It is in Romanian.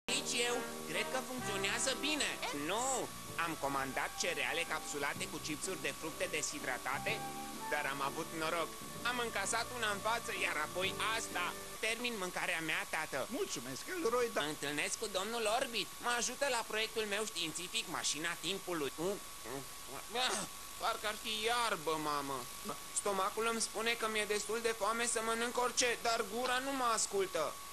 Nici eu. Cred că funcționează bine. Nu, am comandat cereale capsulate cu chipsuri de fructe deshidratate, dar am avut noroc. Am încasat una în față, iar apoi asta. Termin mâncarea mea, tată. Mulțumesc, Elroy, dar... Mă întâlnesc cu domnul Orbit. Mă ajută la proiectul meu științific, Mașina Timpului. Parcă ar fi iarbă, mamă. Stomacul îmi spune că mi-e destul de foame să mănânc orice, dar gura nu mă ascultă.